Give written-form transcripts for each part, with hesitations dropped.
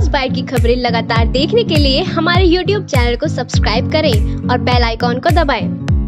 First bite की खबरें लगातार देखने के लिए हमारे YouTube चैनल को सब्सक्राइब करें और बेल आइकॉन को दबाएं।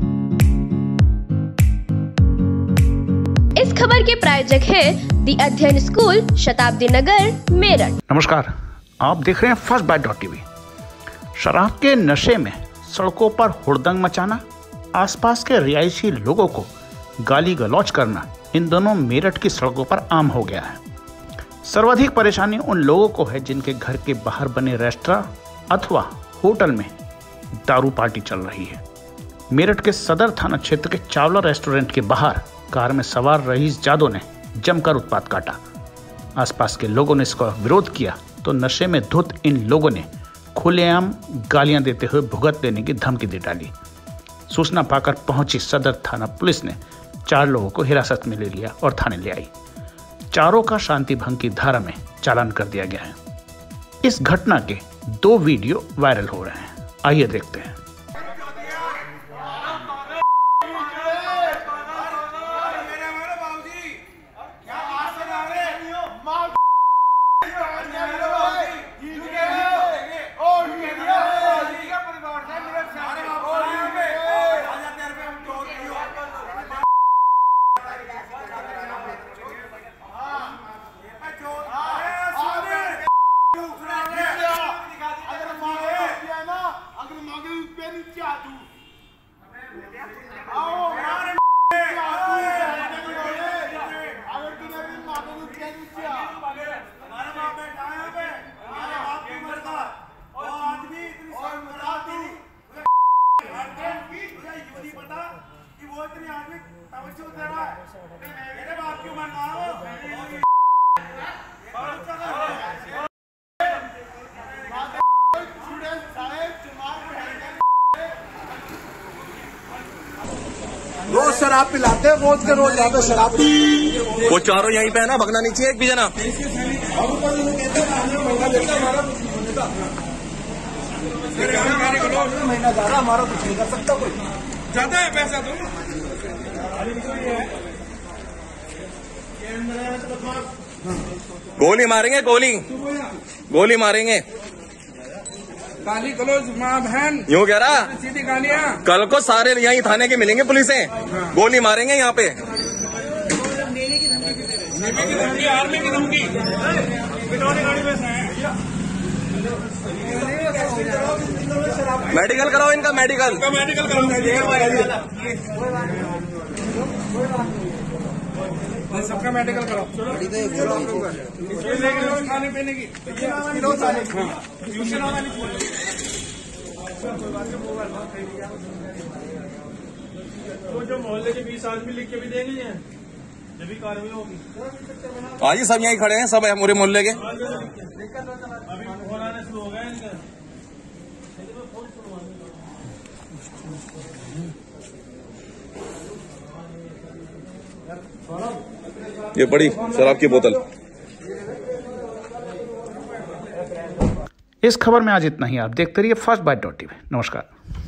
इस खबर के प्रायोजक है दी अध्ययन स्कूल, शताब्दी नगर, मेरठ। नमस्कार, आप देख रहे हैं fastbite.tv। शराब के नशे में सड़कों पर हुड़दंग मचाना, आसपास के रिहायशी लोगों को गाली गलौज करना इन दोनों मेरठ की सड़कों पर आम हो गया है। सर्वाधिक परेशानी उन लोगों को है जिनके घर के बाहर बने रेस्टोरेंट अथवा होटल में दारू पार्टी चल रही है। मेरठ के सदर थाना क्षेत्र के चावला रेस्टोरेंट के बाहर कार में सवार रईस जादव ने जमकर उत्पात काटा। आसपास के लोगों ने इसका विरोध किया तो नशे में धुत इन लोगों ने खुलेआम गालियां देते हुए भुगत देने की धमकी दे डाली। सूचना पाकर पहुंची सदर थाना पुलिस ने 4 लोगों को हिरासत में ले लिया और थाने ले आई। चारों का शांति भंग की धारा में चालान कर दिया गया है। इस घटना के 2 वीडियो वायरल हो रहे हैं, आइए देखते हैं। रोज शराब पिलाते हैं, रोज के रोज यहाँ पे शराब। वो चारों यहीं पे है ना, भगना नीचे एक भी जना। महीना ज्यादा हमारा कुछ नहीं कर सकता कोई, ज्यादा है पैसा तो। गोली मारेंगे, गोली मारेंगे। गाली गलौज माँ बहन यूँ कह रहा, सीधी गालियाँ। कल को सारे यहीं थाने के मिलेंगे पुलिसें, गोली मारेंगे यहाँ पे। आर्मी की धमकी मेडिकल कराओ इनका, मेडिकल सबका मेडिकल कराओ। खाने पीने की तो जो मोहल्ले के 20 आदमी लिख के भी देंगे जब भी कार्रवाई होगी। आज ही सब यहीं खड़े हैं, सब है पूरे मोहल्ले के। अभी फोन आने शुरू हो गए इनका। ये बड़ी शराब की बोतल। इस खबर में आज इतना ही। आप देखते रहिए fastbite.tv। नमस्कार।